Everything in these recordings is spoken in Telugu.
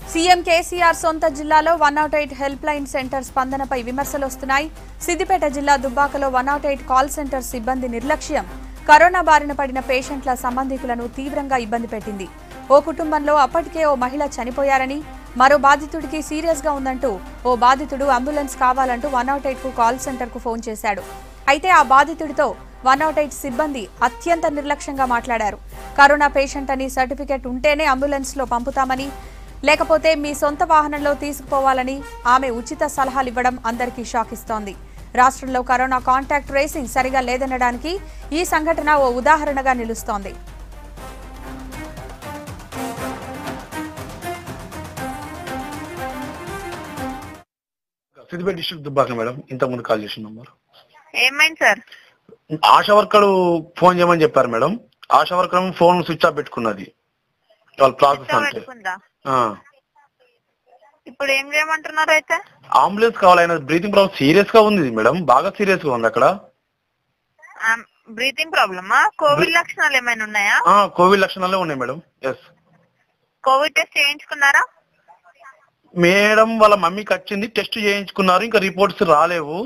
సీఎం కేసీఆర్ సొంత జిల్లాలో 108 హెల్ప్ లైన్ సెంటర్ స్పందనపై విమర్శలు వస్తున్నాయి. సిద్దిపేట జిల్లా దుబ్బాకలో 108 కాల్ సెంటర్ సిబ్బంది నిర్లక్ష్యం కరోనా బారిన పడిన పేషెంట్ల సంబంధికులను తీవ్రంగా ఇబ్బంది పెట్టింది. ఓ కుటుంబంలో అప్పటికే ఓ మహిళ చనిపోయారని, మరో బాధితుడికి సీరియస్ గా ఉందంటూ ఓ బాధితుడు అంబులెన్స్ కావాలంటూ 108 కు కాల్ సెంటర్ కు ఫోన్ చేశాడు. అయితే ఆ బాధితుడితో 108 సిబ్బంది అత్యంత నిర్లక్ష్యంగా మాట్లాడారు. కరోనా పేషెంట్ అని సర్టిఫికెట్ ఉంటేనే అంబులెన్స్ లో పంపుతామని, లేకపోతే మీ సొంత వాహనంలో తీసుకుపోవాలని ఆమె ఉచిత సలహాలు ఇవ్వడం అందరికీ షాక్ ఇస్తోంది. రాష్ట్రంలో కరోనా కాంటాక్ట్ ట్రేసింగ్ సరిగా లేదనడానికి ఈ సంఘటన ఓ ఉదాహరణగా నిలుస్తోంది. సిద్దిపేట డిస్ట్రిక్ట్ దుబ్బాక మేడం, ఇంతకుముందు కాల్ చేసిన నంబర్. ఏమైంది సార్? ఆశా వర్కర్ ఫోన్ చేయమని చెప్పారు madam. Asha worker phone switch off పెట్టుకున్నది. వాళ్ళ ప్రాసెస్ అంటే ఇప్పుడు ఏం చేయమంటున్నారు? అయితే అంబులెన్స్ కావాలి, ఆయన బ్రీతింగ్ ప్రాబ్లం సీరియస్ గా ఉంది మేడం, బాగా సీరియస్ గా ఉంది. అక్కడ బ్రీతింగ్ ప్రాబ్లమా? కోవిడ్ లక్షణాలు ఏమైనా ఉన్నాయా? కోవిడ్ లక్షణాలే ఉన్నాయి మేడం. ఎస్. కోవిడ్ టెస్ట్ చేయించుకున్నారా మేడం? వాళ్ళ మమ్మీకి వచ్చింది, టెస్ట్ చేయించుకున్నారు, ఇంకా రిపోర్ట్స్ రాలేవు.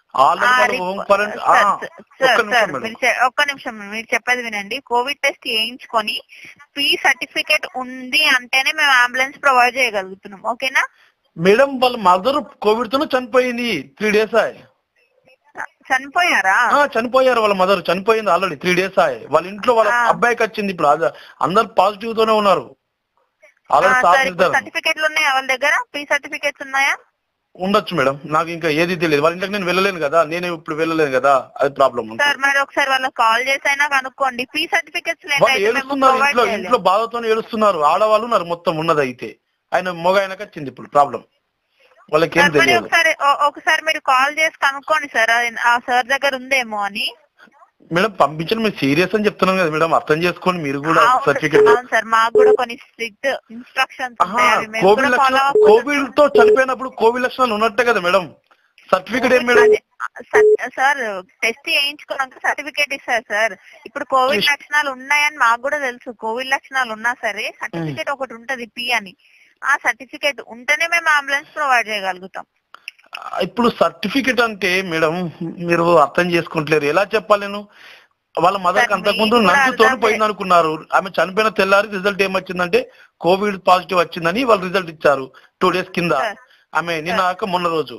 ఒక్క నిమిషం మీరు చెప్పేది వినండి. కోవిడ్ టెస్ట్ చేయించుకొని ఫ్రీ సర్టిఫికేట్ ఉంది అంటేనే మేము అంబులెన్స్ ప్రొవైడ్ చేయగలుగుతున్నాం. ఓకేనా మేడం? వాళ్ళ మదర్ కోవిడ్ తోనే చనిపోయింది. 3 days అయ్యి. చనిపోయారా? చనిపోయారు. వాళ్ళ మదర్ చనిపోయింది ఆల్రెడీ 3 days అయ్యి. వాళ్ళ ఇంట్లో వాళ్ళ అబ్బాయికి వచ్చింది. ఇప్పుడు అందరు పాజిటివ్ తోనే ఉన్నారు. సర్టిఫికేట్లు ఉన్నాయా వాళ్ళ దగ్గర? ఫ్రీ సర్టిఫికేట్స్ ఉన్నాయా? ఉండొచ్చు మేడం, నాకు ఇంకా ఏది తెలియదు. వాళ్ళ ఇంట్లోకి నేను వెళ్ళలేను కదా, నేను ఇప్పుడు వెళ్ళలేను కదా, అది ప్రాబ్లం. సార్ మరి ఒకసారి వాళ్ళకి కాల్ చేసైనా కనుక్కోండి. ఫ్రీ సర్టిఫికేట్స్ ఏడుస్తున్నారు, ఇంట్లో బాధతో ఏడుస్తున్నారు. ఆడవాళ్ళు ఉన్నారు మొత్తం ఉన్నది. అయితే ఆయన మొగ ఆయనకు వచ్చింది ఇప్పుడు ప్రాబ్లం. వాళ్ళకి ఏం తెలియదు. ఒకసారి మీరు కాల్ చేసి కనుక్కోండి సార్, ఆ సార్ దగ్గర ఉందేమో అని. మేడం పంపించండి, మీరు సీరియస్ అని చెప్తున్నాం కదా మేడం, అర్థం చేసుకోండి మీరు కూడా. సర్టిఫికేట్ సార్ మాకు కూడా కొన్ని స్ట్రిక్ట్ ఇన్స్ట్రక్షన్స్. కోవిడ్ తో చనిపోయినప్పుడు కోవిడ్ లక్షణాలు ఉన్నట్టే కదా మేడం, సర్టిఫికేట్ ఏం మేడం? సార్ టెస్ట్ చేయించుకున్నాక సర్టిఫికేట్ ఇస్తారు సార్. ఇప్పుడు కోవిడ్ లక్షణాలు ఉన్నాయని మాకు కూడా తెలుసు. కోవిడ్ లక్షణాలు ఉన్నా సరే సర్టిఫికేట్ ఒకటి ఉంటది, పి అని. ఆ సర్టిఫికేట్ ఉంటేనే మేము అంబులెన్స్ ప్రొవైడ్ చేయగలుగుతాం. ఇప్పుడు సర్టిఫికెట్ అంటే మేడం మీరు అర్థం చేసుకుంటలేరు. ఎలా చెప్పాలి నేను? వాళ్ళ మదర్కి అంతకుముందు నందుతో పోయింది అనుకున్నారు. ఆమె చనిపోయిన తెల్లారి రిజల్ట్ ఏమొచ్చిందంటే కోవిడ్ పాజిటివ్ వచ్చిందని వాళ్ళు రిజల్ట్ ఇచ్చారు 2 days కింద. ఆమె నిన్న మొన్న రోజు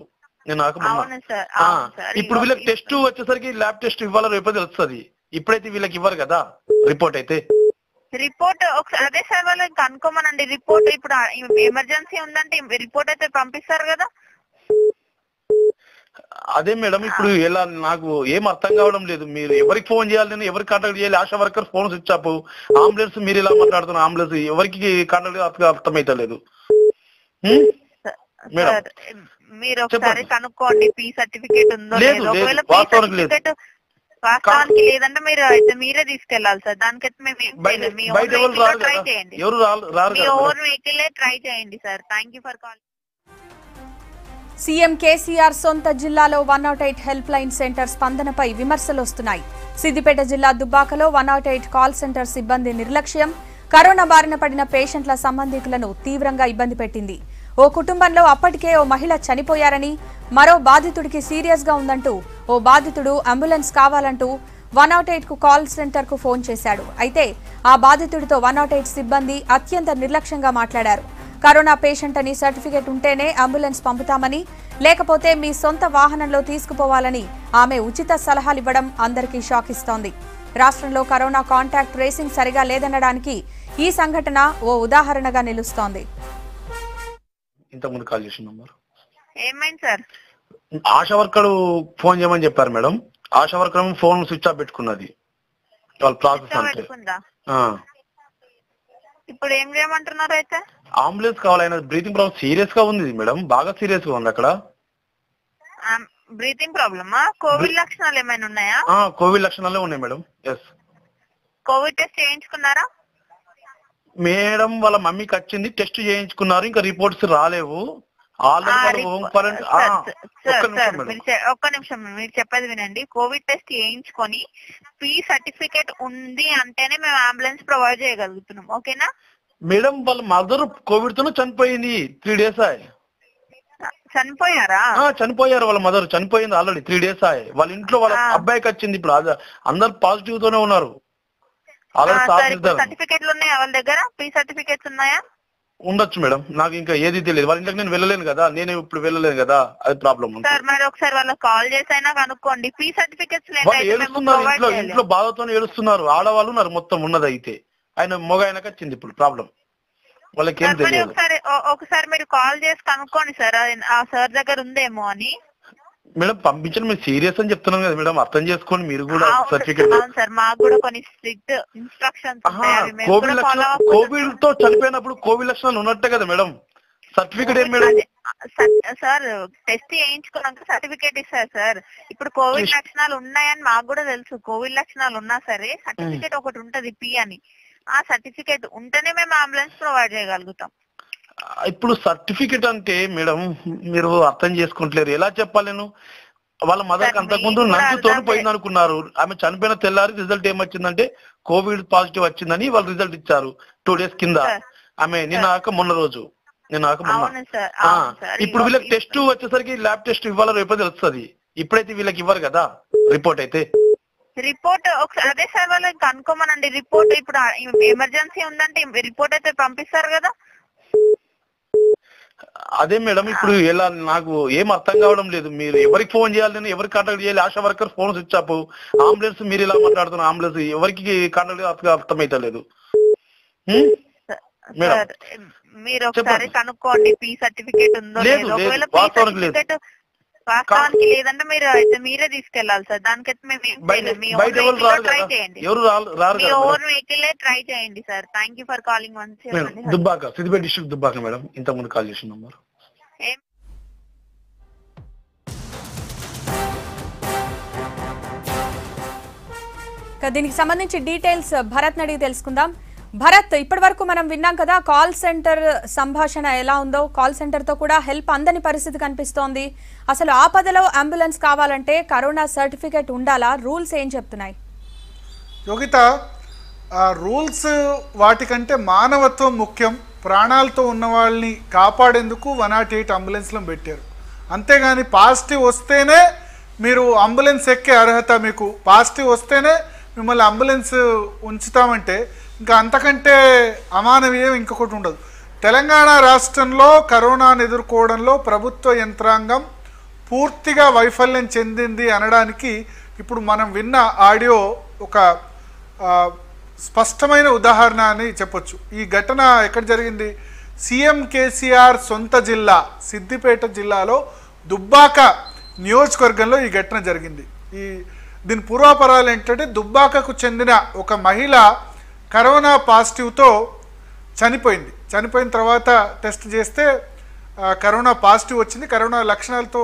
ఇప్పుడు వీళ్ళకి టెస్ట్ వచ్చేసరికి ల్యాబ్ టెస్ట్ ఇవ్వాలో రేపో తెలుస్తుంది. ఇప్పుడైతే వీళ్ళకి ఇవ్వరు కదా రిపోర్ట్. అయితే రిపోర్ట్ అదే సార్ వాళ్ళకి కనుక్కోమనండి. రిపోర్ట్ ఇప్పుడు ఎమర్జెన్సీ ఉందంటే రిపోర్ట్ అయితే పంపిస్తారు కదా. అదే మేడం, ఇప్పుడు ఎలా నాకు ఏం అర్థం కావడం లేదు. మీరు ఎవరికి ఫోన్ చేయాలి, నేను ఎవరికి కాంటాక్ట్ చేయాలి? Asha worker phone switch off. Ambulance మీరు ఎలా మాట్లాడుతున్నారు? అంబులెన్స్ ఎవరికి కాంటాక్ట్ అర్థమైతలేదు మేడం. మీరు ఒకసారి కనుక్కోండి ఫ్రీ సర్టిఫికేట్ ఉందో లేదో. ఒకవేళ ఫ్రీ సర్టిఫికేట్ వాస్తవానికి లేదంటే మీరు అయితే మీరే తీసుకెళ్లాలి సార్. దానికైతే మేము ఏం చేయలేము. మీ ఓన్ వెహికల్ ట్రై చేయండి. మీ ఓన్ వెహికల్ ట్రై చేయండి sir. Thank you for call. CM KCR సొంత జిల్లాలో 108 హెల్ప్ లైన్ సెంటర్ స్పందనపై విమర్శలు వస్తున్నాయి. సిద్దిపేట జిల్లా దుబ్బాకలో 108 కాల్ సెంటర్ సిబ్బంది నిర్లక్ష్యం కరోనా బారిన పడిన పేషెంట్ల సంబంధికులను తీవ్రంగా ఇబ్బంది పెట్టింది. ఓ కుటుంబంలో అప్పటికే ఓ మహిళ చనిపోయారని, మరో బాధితుడికి సీరియస్ గా ఉందంటూ ఓ బాధితుడు అంబులెన్స్ కావాలంటూ 108 కు కాల్ సెంటర్ కు ఫోన్ చేశాడు. అయితే ఆ బాధితుడితో 108 సిబ్బంది అత్యంత నిర్లక్ష్యంగా మాట్లాడారు. కరోనా పేషెంట్ అని సర్టిఫికేట్ ఉంటేనే అంబులెన్స్ పంపుతామని, లేకపోతే మీ సొంత వాహనంలో తీసుకుపోవాలని ఆమె ఉచిత సలహాలు ఇవ్వడం అందరికీ షాక్ ఇస్తోంది. రాష్ట్రంలో కరోనా కాంటాక్ట్ ట్రేసింగ్ సరిగా లేదనడానికి ఈ సంఘటన ఓ ఉదాహరణగా నిలుస్తోంది. ఇంతకుముందు కాల్ చేసిన నంబర్. ఏమైంది సార్? ఆశా వర్కర్ ఫోన్ చేయమని చెప్పారు madam. Asha worker phone switch off పెట్టుకున్నది. వాళ్ళ ప్రాసెస్ అంటే ఇప్పుడు ఏం చేయమంటున్నారు? అయితే అంబులెన్స్ కావాలి, ఆయన బ్రీతింగ్ ప్రాబ్లం సీరియస్ గా ఉంది మేడం, బాగా సీరియస్ గా ఉంది. అక్కడ బ్రీతింగ్ ప్రాబ్లమా? కోవిడ్ లక్షణాలు ఏమైనా ఉన్నాయా? కోవిడ్ లక్షణాలే ఉన్నాయి మేడం. ఎస్. కోవిడ్ టెస్ట్ చేయించుకున్నారా మేడం? వాళ్ళ మమ్మీకి వచ్చింది, టెస్ట్ చేయించుకున్నారు, ఇంకా రిపోర్ట్స్ రాలేవు. ఒక్క నిమిషం మీరు చెప్పేది వినండి. కోవిడ్ టెస్ట్ చేయించుకొని ఫ్రీ సర్టిఫికేట్ ఉంది అంటేనే మేము అంబులెన్స్ ప్రొవైడ్ చేయగలుగుతున్నాం. ఓకేనా మేడం వాళ్ళ మదర్ కోవిడ్ తోనే చనిపోయింది 3 days చనిపోయారా? చనిపోయారు. వాళ్ళ మదర్ చనిపోయింది ఆల్రెడీ 3 days వాళ్ళ ఇంట్లో వాళ్ళ అబ్బాయికి వచ్చింది. ఇప్పుడు అందరు పాజిటివ్ తోనే ఉన్నారు. సర్టిఫికెట్లు ఉన్నాయా వాళ్ళ దగ్గర? పీ సర్టిఫికెట్స్ ఉన్నాయా? ఉండొచ్చు మేడం, నాకు ఇంకా ఏది తెలియదు. వాళ్ళ ఇంటికి నేను వెళ్ళలేను కదా, నేను ఇప్పుడు వెళ్ళలేను కదా, అది ప్రాబ్లం. సార్ మరి ఒకసారి వాళ్ళకి కాల్ చేసి అయినా కనుక్కోండి. పీ సర్టిఫికెట్స్ ఏడుస్తున్నారు, ఇంట్లో బాధతో ఏడుస్తున్నారు. ఆడవాళ్ళు ఉన్నారు మొత్తం ఉన్నది. అయితే ఆయన మొగ ఆయనకు వచ్చింది ఇప్పుడు ప్రాబ్లం. వాళ్ళకి ఏం తెలియదు. ఒకసారి మీరు కాల్ చేసి కనుక్కోండి సార్, ఆ సార్ దగ్గర ఉందేమో అని. మేడం పంపించండి, మీరు సీరియస్ అని చెప్తున్నాం కదా మేడం, అర్థం చేసుకోండి మీరు కూడా. సర్టిఫికేట్ సార్ మాకు కూడా కొన్ని స్ట్రిక్ట్ ఇన్స్ట్రక్షన్స్. కోవిడ్ తో చనిపోయినప్పుడు కోవిడ్ లక్షణాలు ఉన్నట్టే కదా మేడం, సర్టిఫికేట్ ఏం మేడం? సార్ టెస్ట్ చేయించుకున్నాక సర్టిఫికేట్ ఇస్తారు సార్. ఇప్పుడు కోవిడ్ లక్షణాలు ఉన్నాయని మాకు కూడా తెలుసు. కోవిడ్ లక్షణాలు ఉన్నా సరే సర్టిఫికేట్ ఒకటి ఉంటది పి అని. ఆ సర్టిఫికేట్ ఉంటేనే మేము అంబులెన్స్ ప్రొవైడ్ చేయగలుగుతాం. ఇప్పుడు సర్టిఫికెట్ అంటే మేడం మీరు అర్థం చేసుకుంటలేరు. ఎలా చెప్పాలి నేను? వాళ్ళ మదర్కి అంతకుముందు నందుతో పోయింది అనుకున్నారు. ఆమె చనిపోయిన తెల్లారి రిజల్ట్ ఏమొచ్చిందంటే కోవిడ్ పాజిటివ్ వచ్చిందని వాళ్ళు రిజల్ట్ ఇచ్చారు 2 days కింద. ఆమె నిన్న మొన్న రోజు ఇప్పుడు వీళ్ళకి టెస్ట్ వచ్చేసరికి ల్యాబ్ టెస్ట్ ఇవ్వాలో రేపో తెలుస్తుంది. ఇప్పుడైతే వీళ్ళకి ఇవ్వరు కదా రిపోర్ట్. అయితే రిపోర్ట్ ఒకసారి అదే సార్ వాళ్ళకి కనుక్కోమనండి. రిపోర్ట్ ఇప్పుడు ఎమర్జెన్సీ ఉందంటే రిపోర్ట్ అయితే పంపిస్తారు కదా. అదే మేడం ఇప్పుడు ఎలా నాకు ఏం అర్థం కావడం లేదు. మీరు ఎవరికి ఫోన్ చేయాలి, ఎవరికి కాంటాక్ట్ చేయాలి? Asha worker phone switch off. Ambulance మీరు ఎలా మాట్లాడుతున్నారు? అంబులెన్స్ ఎవరికి కాంటాక్ట్ అర్థమైతలేదు. మీరు ఒకసారి కనుక్కోండి పీ సర్టిఫికేట్ ఉందో లేదో. ఒకవేళ పీ సర్టిఫికేట్ వాస్తవానికి లేదంటే మీరు అయితే మీరే తీసుకెళ్లాలి సార్. దానికైతే మేము మీ ఓన్ వెహికల్ ట్రై చేయండి sir. Thank you for calling once. Dubbaka, Siddipet district Dubbaka madam, ఇంత ముందు కాల్ చేసిన నంబర్. దీనికి సంబంధించి డీటెయిల్స్ భరత్ అడిగి తెలుసుకుందాం. భరత్, ఇప్పటి వరకు మనం విన్నాం కదా కాల్ సెంటర్ సంభాషణ ఎలా ఉందో. కాల్ సెంటర్ తో కూడా హెల్ప్ అందని పరిస్థితి కనిపిస్తోంది. అసలు ఆపదలో అంబులెన్స్ కావాలంటే కరోనా సర్టిఫికేట్ ఉండాలా? రూల్స్ ఏం చెప్తున్నాయి? యోగిత, రూల్స్ వాటికంటే మానవత్వం ముఖ్యం. ప్రాణాలతో ఉన్న వాళ్ళని కాపాడేందుకు 108 అంబులెన్స్లను పెట్టారు. అంతేగాని పాజిటివ్ వస్తేనే మీరు అంబులెన్స్ ఎక్కే అర్హత, మీకు పాజిటివ్ వస్తేనే మిమ్మల్ని అంబులెన్స్ ఉంచుతామంటే ఇంకా అంతకంటే అమానవీయం ఇంకొకటి ఉండదు. తెలంగాణ రాష్ట్రంలో కరోనాను ఎదుర్కోవడంలో ప్రభుత్వ యంత్రాంగం పూర్తిగా వైఫల్యం చెందింది అనడానికి ఇప్పుడు మనం విన్న ఆడియో ఒక స్పష్టమైన ఉదాహరణ అని చెప్పొచ్చు. ఈ ఘటన ఎక్కడ జరిగింది? సీఎం కేసీఆర్ సొంత జిల్లా సిద్దిపేట జిల్లాలో దుబ్బాక నియోజకవర్గంలో ఈ ఘటన జరిగింది. దీని పూర్వాపరాలు ఏంటంటే దుబ్బాకకు చెందిన ఒక మహిళ కరోనా పాజిటివ్తో చనిపోయింది. చనిపోయిన తర్వాత టెస్ట్ చేస్తే కరోనా పాజిటివ్ వచ్చింది. కరోనా లక్షణాలతో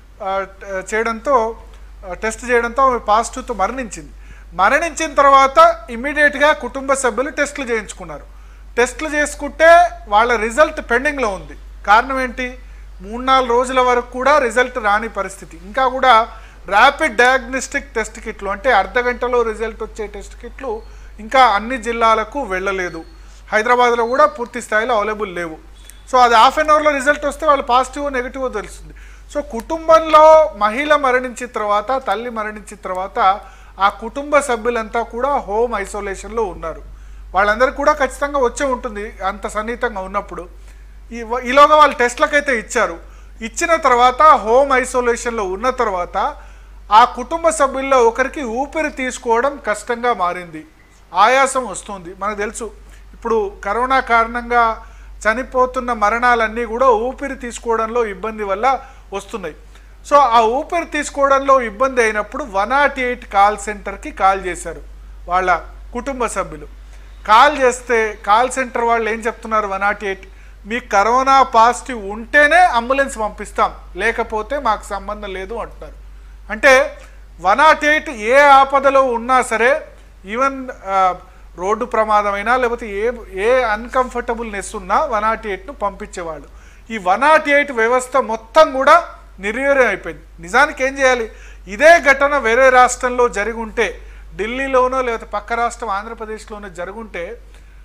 టెస్ట్ చేయడంతో ఆమె పాజిటివ్తో మరణించింది. మరణించిన తర్వాత ఇమ్మీడియట్గా కుటుంబ సభ్యులు టెస్టులు చేయించుకున్నారు. టెస్టులు చేసుకుంటే వాళ్ళ రిజల్ట్ పెండింగ్లో ఉంది. కారణం ఏంటి? 3-4 రోజుల వరకు కూడా రిజల్ట్ రాని పరిస్థితి. ఇంకా కూడా ర్యాపిడ్ డయాగ్నోస్టిక్ టెస్ట్ కిట్లు అంటే అర్ధగంటలో రిజల్ట్ వచ్చే టెస్ట్ కిట్లు ఇంకా అన్ని జిల్లాలకు వెళ్ళలేదు. హైదరాబాద్లో కూడా పూర్తి స్థాయిలో అవైలబుల్ లేవు. సో అది హాఫ్ అన్ అవర్లో రిజల్ట్ వస్తే వాళ్ళు పాజిటివ్ నెగిటివ్ తెలుస్తుంది. సో కుటుంబంలో మహిళ మరణించిన తర్వాత, తల్లి మరణించిన తర్వాత ఆ కుటుంబ సభ్యులంతా కూడా హోమ్ ఐసోలేషన్లో ఉన్నారు. వాళ్ళందరికీ కూడా ఖచ్చితంగా వచ్చే ఉంటుంది అంత సన్నిహితంగా ఉన్నప్పుడు. ఈలోగా వాళ్ళు టెస్ట్లకైతే ఇచ్చారు. ఇచ్చిన తర్వాత హోమ్ ఐసోలేషన్లో ఉన్న తర్వాత ఆ కుటుంబ సభ్యుల్లో ఒకరికి ఊపిరి తీసుకోవడం కష్టంగా మారింది. ఆయాసం వస్తుంది. మనకు తెలుసు ఇప్పుడు కరోనా కారణంగా చనిపోతున్న మరణాలన్నీ కూడా ఊపిరి తీసుకోవడంలో ఇబ్బంది వల్ల వస్తున్నాయి. సో ఆ ఊపిరి తీసుకోవడంలో ఇబ్బంది అయినప్పుడు 108 కాల్ సెంటర్కి కాల్ చేశారు వాళ్ళ కుటుంబ సభ్యులు. కాల్ చేస్తే కాల్ సెంటర్ వాళ్ళు ఏం చెప్తున్నారు? 108 మీకు కరోనా పాజిటివ్ ఉంటేనే అంబులెన్స్ పంపిస్తాం, లేకపోతే మాకు సంబంధం లేదు అంటున్నారు. అంటే 108 ఏ ఆపదలో ఉన్నా సరే, ఈవెన్ రోడ్డు ప్రమాదమైనా లేకపోతే ఏ అన్కంఫర్టబుల్నెస్ ఉన్నా 108ను పంపించేవాళ్ళు. ఈ 108 వ్యవస్థ మొత్తం కూడా నిర్వీర్యం అయిపోయింది. నిజానికి ఏం చేయాలి? ఇదే ఘటన వేరే రాష్ట్రంలో జరిగి ఉంటే, ఢిల్లీలోనో లేకపోతే పక్క రాష్ట్రం ఆంధ్రప్రదేశ్లోనో జరుగుంటే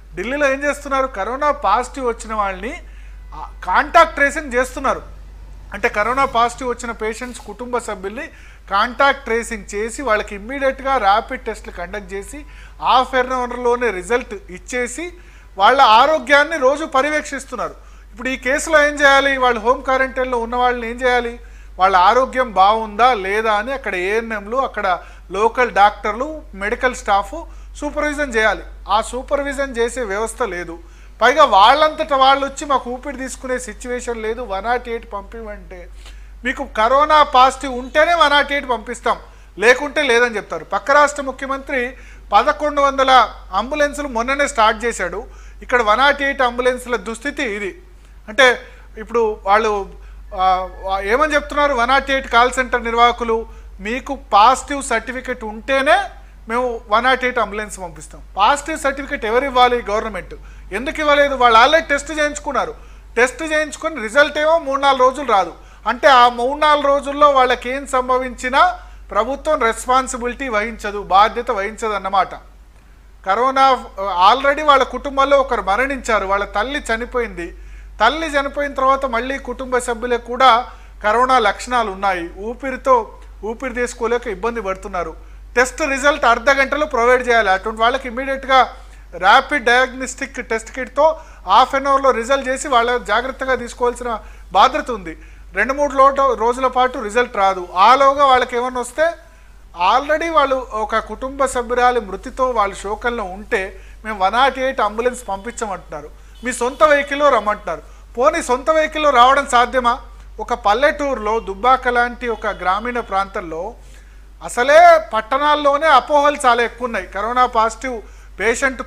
ఢిల్లీలో ఏం చేస్తున్నారు, కరోనా పాజిటివ్ వచ్చిన వాళ్ళని కాంటాక్ట్ ట్రేసింగ్ చేస్తున్నారు. అంటే కరోనా పాజిటివ్ వచ్చిన పేషెంట్స్ కుటుంబ సభ్యుల్ని కాంటాక్ట్ ట్రేసింగ్ చేసి వాళ్ళకి ఇమ్మీడియట్గా ర్యాపిడ్ టెస్ట్లు కండక్ట్ చేసి ½ రిజల్ట్ ఇచ్చేసి వాళ్ళ ఆరోగ్యాన్ని రోజు పర్యవేక్షిస్తున్నారు. ఇప్పుడు ఈ కేసులో ఏం చేయాలి, వాళ్ళు హోమ్ క్వారంటైన్లో ఉన్న వాళ్ళని ఏం చేయాలి, వాళ్ళ ఆరోగ్యం బాగుందా లేదా అని అక్కడ ఏఎన్ఎంలు, అక్కడ లోకల్ డాక్టర్లు, మెడికల్ స్టాఫ్ సూపర్విజన్ చేయాలి. ఆ సూపర్విజన్ చేసే వ్యవస్థ లేదు. పైగా వాళ్ళంతటా వాళ్ళు వచ్చి మాకు ఊపిరి తీసుకునే సిచ్యువేషన్ లేదు, 108 పంపిమంటే మీకు కరోనా పాజిటివ్ ఉంటేనే 108 పంపిస్తాం, లేకుంటే లేదని చెప్తారు. పక్క రాష్ట్ర ముఖ్యమంత్రి 1100 అంబులెన్సులు మొన్ననే స్టార్ట్ చేశాడు. ఇక్కడ 108 అంబులెన్సుల దుస్థితి ఇది. అంటే ఇప్పుడు వాళ్ళు ఏమని చెప్తున్నారు, 108 కాల్ సెంటర్ నిర్వాహకులు, మీకు పాజిటివ్ సర్టిఫికెట్ ఉంటేనే మేము 108 అంబులెన్స్ పంపిస్తాం. పాజిటివ్ సర్టిఫికెట్ ఎవరు ఇవ్వాలి, గవర్నమెంట్. ఎందుకు ఇవ్వలేదు, వాళ్ళు ఆల్రెడీ టెస్ట్ చేయించుకున్నారు. టెస్ట్ చేయించుకొని రిజల్ట్ ఏమో 3-4 రోజులు రాదు. అంటే ఆ 3-4 రోజుల్లో వాళ్ళకి ఏం సంభవించినా ప్రభుత్వం రెస్పాన్సిబిలిటీ వహించదు, బాధ్యత వహించదు అన్నమాట. కరోనా ఆల్రెడీ వాళ్ళ కుటుంబంలో ఒకరు మరణించారు, వాళ్ళ తల్లి చనిపోయింది. తల్లి చనిపోయిన తర్వాత మళ్ళీ కుటుంబ సభ్యులకు కూడా కరోనా లక్షణాలు ఉన్నాయి, ఊపిరి తీసుకోలేక ఇబ్బంది పడుతున్నారు. టెస్ట్ రిజల్ట్ అర్ధ గంటలో ప్రొవైడ్ చేయాలి. అటువంటి వాళ్ళకి ఇమీడియట్గా ర్యాపిడ్ డయాగ్నోస్టిక్ టెస్ట్ కిట్తో ½ రిజల్ట్ చేసి వాళ్ళ జాగ్రత్తగా తీసుకోవాల్సిన బాధ్యత ఉంది. 2-3 రోజుల పాటు రిజల్ట్ రాదు. ఆలోగా వాళ్ళకి ఏమన్నా వస్తే ఆల్రెడీ వాళ్ళు ఒక కుటుంబ సభ్యురాలి మృతితో వాళ్ళు శోకంలో ఉంటే మేము 108 అంబులెన్స్ పంపించమంటున్నారు. మీ సొంత వెహికల్లో రమ్మంటున్నారు. పోనీ సొంత వెహికల్లో రావడం సాధ్యమా? ఒక పల్లెటూరులో దుబ్బాక లాంటి ఒక గ్రామీణ ప్రాంతంలో అసలే పట్టణాల్లోనే అపోహలు చాలా ఎక్కువ ఉన్నాయి. కరోనా పాజిటివ్ పేషెంట్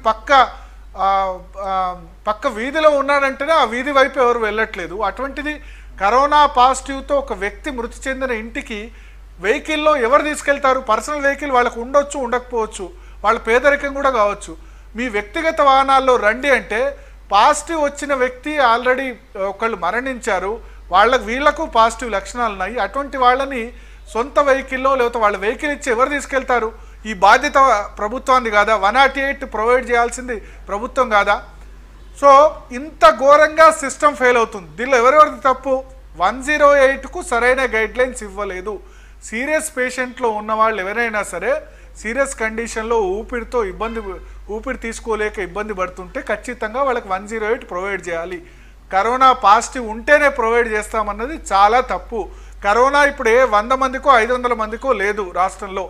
పక్క వీధిలో ఉన్నాడంటేనే ఆ వీధి వైపు ఎవరు వెళ్ళట్లేదు. అటువంటిది కరోనా పాజిటివ్తో ఒక వ్యక్తి మృతి చెందిన ఇంటికి వెహికల్లో ఎవరు తీసుకెళ్తారు? పర్సనల్ వెహికల్ వాళ్ళకు ఉండొచ్చు, ఉండకపోవచ్చు, వాళ్ళ పేదరికం కూడా కావచ్చు. మీ వ్యక్తిగత వాహనాల్లో రండి అంటే పాజిటివ్ వచ్చిన వ్యక్తి ఆల్రెడీ ఒకళ్ళు మరణించారు, వీళ్లకు పాజిటివ్ లక్షణాలు ఉన్నాయి. అటువంటి వాళ్ళని సొంత వెహికల్లో లేకపోతే వాళ్ళ వెహికల్ ఇచ్చి ఎవరు తీసుకెళ్తారు? ఈ బాధ్యత ప్రభుత్వాన్ని కాదా? 108 ప్రొవైడ్ చేయాల్సింది ప్రభుత్వం కాదా? సో ఇంత ఘోరంగా సిస్టమ్ ఫెయిల్ అవుతుంది. దీనిలో ఎవరెవరిది తప్పు? 108కు సరైన గైడ్లైన్స్ ఇవ్వలేదు. సీరియస్ పేషెంట్లో ఉన్న వాళ్ళు ఎవరైనా సరే సీరియస్ కండిషన్లో ఊపిరి తీసుకోలేక ఇబ్బంది పడుతుంటే ఖచ్చితంగా వాళ్ళకి 108 ప్రొవైడ్ చేయాలి. కరోనా పాజిటివ్ ఉంటేనే ప్రొవైడ్ చేస్తామన్నది చాలా తప్పు. కరోనా ఇప్పుడు 100 మందికో 500 మందికో లేదు రాష్ట్రంలో.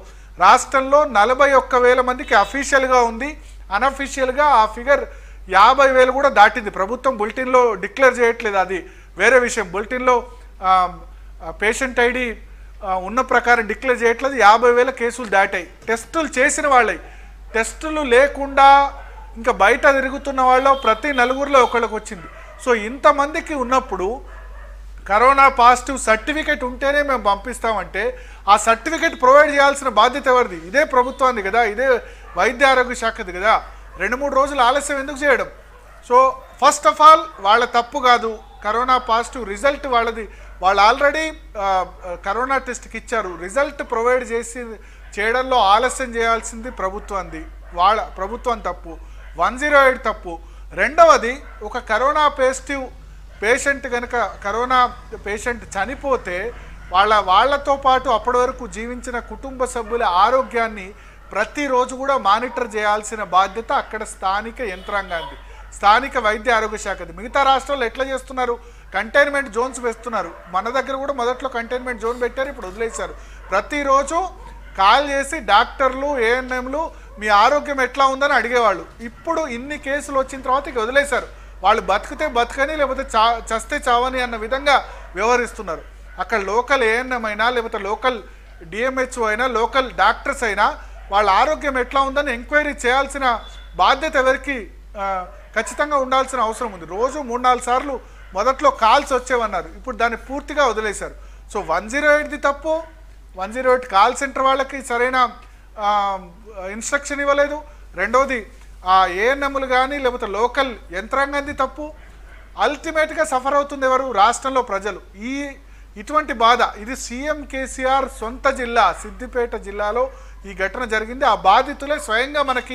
41,000 మందికి అఫీషియల్గా ఉంది. అన్అఫీషియల్గా ఆ ఫిగర్ 50,000 కూడా దాటింది. ప్రభుత్వం బులెటిన్లో డిక్లేర్ చేయట్లేదు, అది వేరే విషయం. బులెటిన్లో పేషెంట్ ఐడి ఉన్న ప్రకారం డిక్లేర్ చేయట్లేదు. 50,000 కేసులు దాటాయి. టెస్టులు చేసిన వాళ్ళే, టెస్టులు లేకుండా ఇంకా బయట తిరుగుతున్న వాళ్ళు ప్రతి 4 ఒకళ్ళకి వచ్చింది. సో ఇంతమందికి ఉన్నప్పుడు కరోనా పాజిటివ్ సర్టిఫికెట్ ఉంటేనే మేము పంపిస్తామంటే ఆ సర్టిఫికెట్ ప్రొవైడ్ చేయాల్సిన బాధ్యత ఎవరిది? ఇదే ప్రభుత్వాన్ని కదా, ఇదే వైద్య ఆరోగ్య శాఖది కదా. 2-3 రోజులు ఆలస్యం ఎందుకు చేయడం? సో ఫస్ట్ ఆఫ్ ఆల్ వాళ్ళ తప్పు కాదు. కరోనా పాజిటివ్ రిజల్ట్ వాళ్ళది. వాళ్ళు ఆల్రెడీ కరోనా టెస్ట్కి ఇచ్చారు, రిజల్ట్ ప్రొవైడ్ చేయడంలో ఆలస్యం చేయాల్సింది ప్రభుత్వం తప్పు. 108 తప్పు. రెండవది, ఒక కరోనా పాజిటివ్ పేషెంట్ కనుక కరోనా పేషెంట్ చనిపోతే వాళ్ళతో పాటు అప్పటి వరకు జీవించిన కుటుంబ సభ్యుల ఆరోగ్యాన్ని ప్రతిరోజు కూడా మానిటర్ చేయాల్సిన బాధ్యత అక్కడ స్థానిక యంత్రాంగాన్ని, స్థానిక వైద్య ఆరోగ్య శాఖది. మిగతా రాష్ట్రాల్లో ఎట్లా చేస్తున్నారు? కంటైన్మెంట్ జోన్స్ వేస్తున్నారు. మన దగ్గర కూడా మొదట్లో కంటైన్మెంట్ జోన్ పెట్టారు, ఇప్పుడు వదిలేశారు. ప్రతిరోజు కాల్ చేసి డాక్టర్లు, ఏఎన్ఎంలు మీ ఆరోగ్యం ఎట్లా ఉందని అడిగేవాళ్ళు. ఇప్పుడు ఇన్ని కేసులు వచ్చిన తర్వాత ఇక వదిలేశారు. వాళ్ళు బతికితే బతకని, లేకపోతే చస్తే చావని అన్న విధంగా వ్యవహరిస్తున్నారు. అక్కడ లోకల్ ఏఎన్ఎం అయినా, లేకపోతే లోకల్ డిఎంహెచ్ఓ అయినా, లోకల్ డాక్టర్స్ అయినా వాళ్ళ ఆరోగ్యం ఎట్లా ఉందని ఎంక్వైరీ చేయాల్సిన బాధ్యత ఎవరికి ఖచ్చితంగా ఉండాల్సిన అవసరం ఉంది. రోజు 3-4 సార్లు మొదట్లో కాల్స్ వచ్చేవన్నారు, ఇప్పుడు దాన్ని పూర్తిగా వదిలేశారు. సో 108ది తప్పు. 108 కాల్ సెంటర్ వాళ్ళకి సరైన ఇన్స్ట్రక్షన్ ఇవ్వలేదు. రెండవది ఏఎన్ఎంలు కానీ లేకపోతే లోకల్ యంత్రాంగాన్ని తప్పు. అల్టిమేట్గా సఫర్ అవుతుంది ఎవరు? రాష్ట్రంలో ప్రజలు. ఇటువంటి బాధ ఇది సీఎం కేసీఆర్ సొంత జిల్లా సిద్దిపేట జిల్లాలో ఈ ఘటన జరిగింది. ఆ బాధితులే స్వయంగా మనకి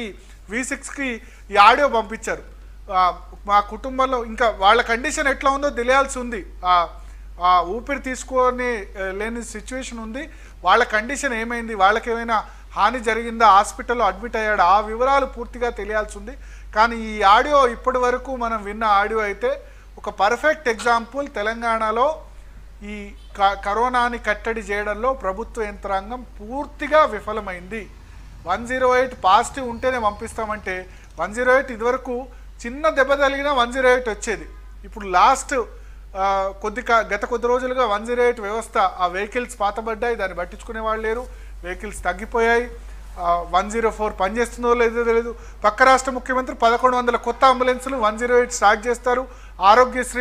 V6కి ఈ ఆడియో పంపించారు. మా కుటుంబంలో ఇంకా వాళ్ళ కండిషన్ ఎట్లా ఉందో తెలియాల్సి ఉంది. ఊపిరి తీసుకొని లేని సిచ్యువేషన్ ఉంది. వాళ్ళ కండిషన్ ఏమైంది, వాళ్ళకి ఏమైనా హాని జరిగిందా, హాస్పిటల్లో అడ్మిట్ అయ్యాడు, ఆ వివరాలు పూర్తిగా తెలియాల్సి ఉంది. కానీ ఈ ఆడియో ఇప్పటి వరకు మనం విన్న ఆడియో అయితే ఒక పర్ఫెక్ట్ ఎగ్జాంపుల్. తెలంగాణలో ఈ కరోనాని కట్టడి చేయడంలో ప్రభుత్వ యంత్రాంగం పూర్తిగా విఫలమైంది. 108 పాజిటివ్ ఉంటేనే పంపిస్తామంటే 108 ఇదివరకు చిన్న దెబ్బ తగిలినా 108 వచ్చేది. ఇప్పుడు లాస్ట్ గత కొద్ది రోజులుగా 108 వ్యవస్థ, ఆ వెహికల్స్ పాతబడ్డాయి, దాన్ని పట్టించుకునే వాళ్ళు లేరు, వెహికల్స్ తగ్గిపోయాయి. 104 పనిచేస్తుందో లేదో తెలియదు. పక్క రాష్ట్ర ముఖ్యమంత్రి 1100 కొత్త అంబులెన్సులు 108 స్టార్ట్ చేస్తారు. ఆరోగ్యశ్రీ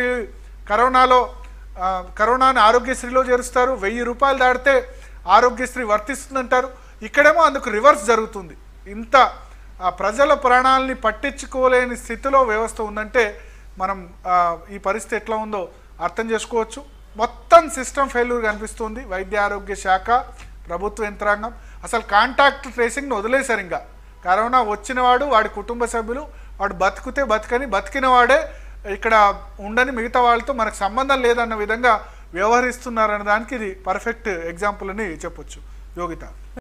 కరోనాని ఆరోగ్యశ్రీలో చేరుస్తారు. 1000 రూపాయలు దాటితే ఆరోగ్యశ్రీ వర్తిస్తుందంటారు. ఇక్కడేమో అందుకు రివర్స్ జరుగుతుంది. ఇంత ప్రజల ప్రాణాలని పట్టించుకోలేని స్థితిలో వ్యవస్థ ఉందంటే మనం ఈ పరిస్థితి ఎట్లా ఉందో అర్థం చేసుకోవచ్చు. మొత్తం సిస్టమ్ ఫెయిల్యూర్ కనిపిస్తుంది. వైద్య ఆరోగ్య శాఖ, ప్రభుత్వ యంత్రాంగం అసలు కాంటాక్ట్ ట్రేసింగ్ని వదిలేశారు. ఇంకా కరోనా వచ్చినవాడు, వాడి కుటుంబ సభ్యులు, వాడు బతికితే బతికని, బతికిన వాడే ఇక్కడ ఉండని, మిగతా వాళ్ళతో మనకు సంబంధం లేదన్న విధంగా వ్యవహరిస్తున్నారన్న దానికి ఇది పర్ఫెక్ట్ ఎగ్జాంపుల్ అని చెప్పొచ్చు. యోగిత.